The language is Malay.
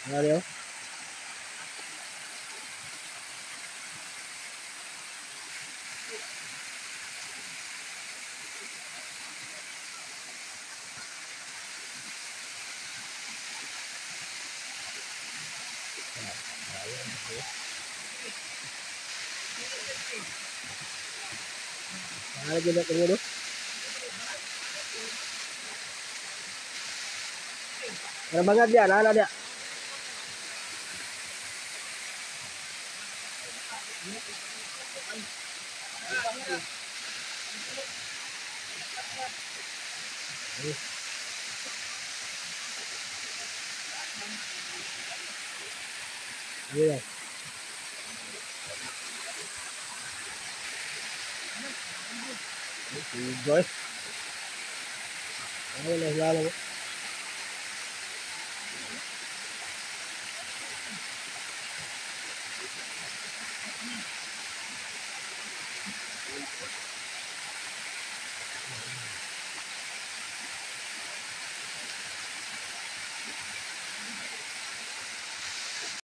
Ano? Ano gina ko dulu? Ano banget dia? Lala dia. Iya. Guys. Ano na lalo?